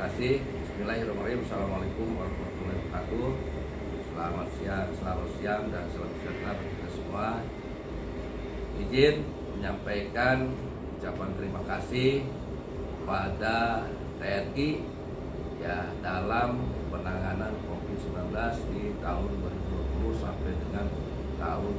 kasih. Bismillahirrahmanirrahim. Assalamualaikum warahmatullahi wabarakatuh. Selamat siang dan selamat sejahtera bagi kita semua. Izin menyampaikan ucapan terima kasih pada TNI ya dalam penanganan COVID-19 di tahun 2020 sampai dengan tahun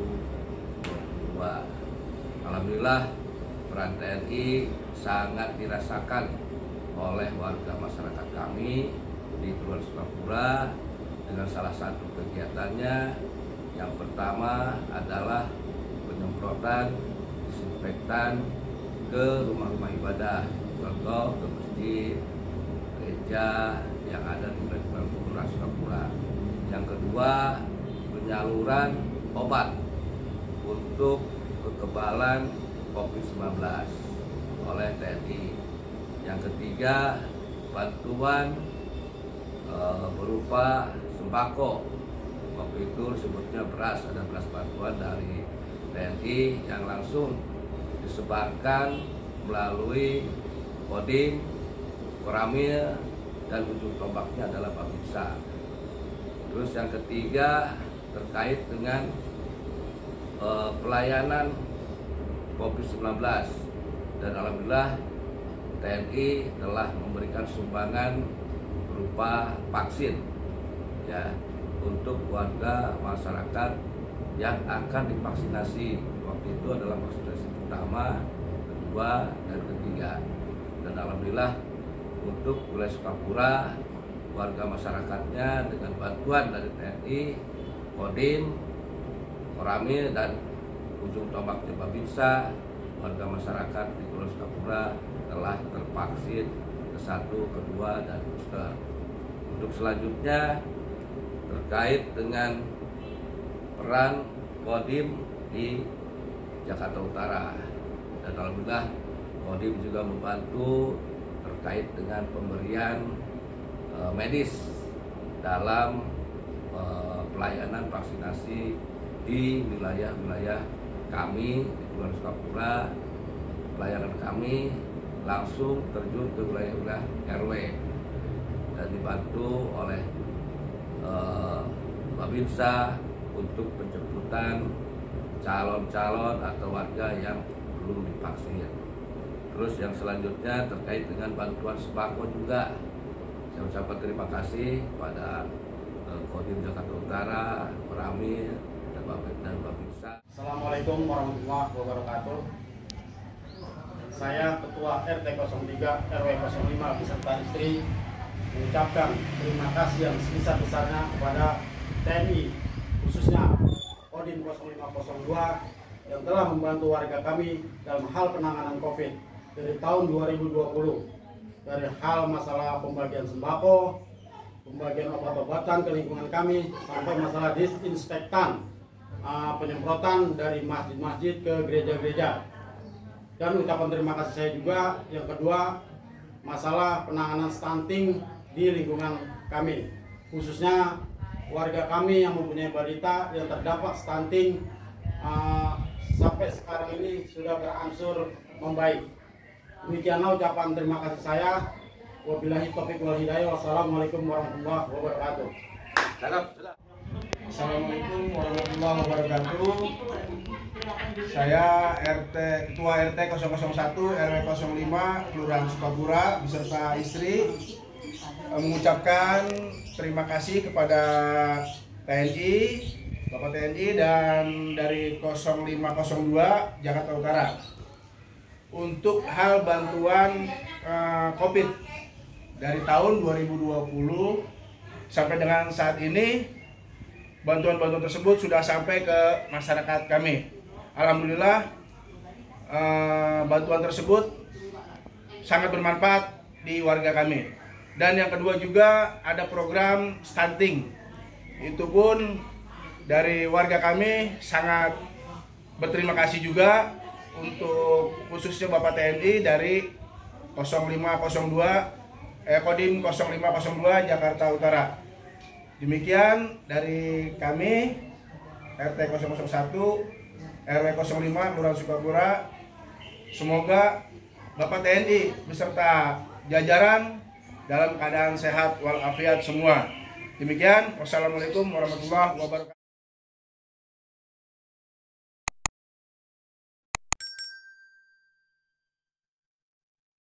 2022. Alhamdulillah peran TNI sangat dirasakan oleh warga masyarakat kami di Kelurahan Sukapura dengan salah satu kegiatannya yang pertama adalah penyemprotan disinfektan ke rumah-rumah ibadah, contoh ke masjid, gereja yang ada di Kelurahan Sukapura. Yang kedua, penyaluran obat untuk kekebalan COVID-19 oleh TNI. Yang ketiga, bantuan berupa sembako. Waktu itu sebutnya beras, ada beras bantuan dari TNI yang langsung disebarkan melalui Kodim, Koramil, dan ujung tombaknya adalah Babinsa. Terus yang ketiga terkait dengan pelayanan COVID-19, dan alhamdulillah TNI telah memberikan sumbangan berupa vaksin ya untuk warga masyarakat yang akan divaksinasi. Waktu itu adalah vaksinasi pertama, kedua, dan ketiga. Dan alhamdulillah untuk wilayah Sukapura warga masyarakatnya dengan bantuan dari TNI, Kodim, Koramil, dan ujung tombak Babinsa, warga masyarakat di Kelurahan Sukapura telah tervaksin ke-1, kedua, dan booster. Untuk selanjutnya terkait dengan peran Kodim di Jakarta Utara, dan alhamdulillah Kodim juga membantu terkait dengan pemberian medis dalam pelayanan vaksinasi di wilayah-wilayah kami di Kelurahan Sukapura. Pelayanan kami langsung terjun ke wilayah-wilayah RW dan dibantu oleh Babinsa untuk penjemputan calon-calon atau warga yang belum divaksin. Terus yang selanjutnya terkait dengan bantuan sembako juga, saya ucapkan terima kasih pada Kodim Jakarta Utara, Koramil, dan Babinsa. Assalamualaikum warahmatullahi wabarakatuh. Saya Ketua RT 03 RW 05 beserta istri mengucapkan terima kasih yang sebesar-besarnya kepada TNI, khususnya Kodim 0502 yang telah membantu warga kami dalam hal penanganan COVID dari tahun 2020, dari hal masalah pembagian sembako, pembagian obat-obatan ke lingkungan kami, sampai masalah disinfektan, penyemprotan dari masjid-masjid ke gereja-gereja. Dan ucapan terima kasih saya juga yang kedua, masalah penanganan stunting di lingkungan kami, khususnya warga kami yang mempunyai balita yang terdampak stunting sampai sekarang ini sudah berangsur membaik. Demikianlah ucapan terima kasih saya. Wabillahi taufiq wal hidayah. Wassalamualaikum warahmatullahi wabarakatuh. Assalamualaikum warahmatullahi wabarakatuh. Saya Ketua RT 001 RW 05 Kelurahan Sukapura beserta istri mengucapkan terima kasih kepada TNI, Bapak TNI, dan dari 0502 Jakarta Utara untuk hal bantuan COVID dari tahun 2020 sampai dengan saat ini. Bantuan-bantuan tersebut sudah sampai ke masyarakat kami. Alhamdulillah bantuan tersebut sangat bermanfaat di warga kami. Dan yang kedua juga ada program stunting. Itu pun dari warga kami sangat berterima kasih juga untuk khususnya Bapak TNI dari 0502 Kodim 0502 Jakarta Utara. Demikian dari kami RT 001 RW 05 Kelurahan Sukapura. Semoga Bapak TNI beserta jajaran dalam keadaan sehat walafiat semua. Demikian, wassalamualaikum warahmatullahi wabarakatuh.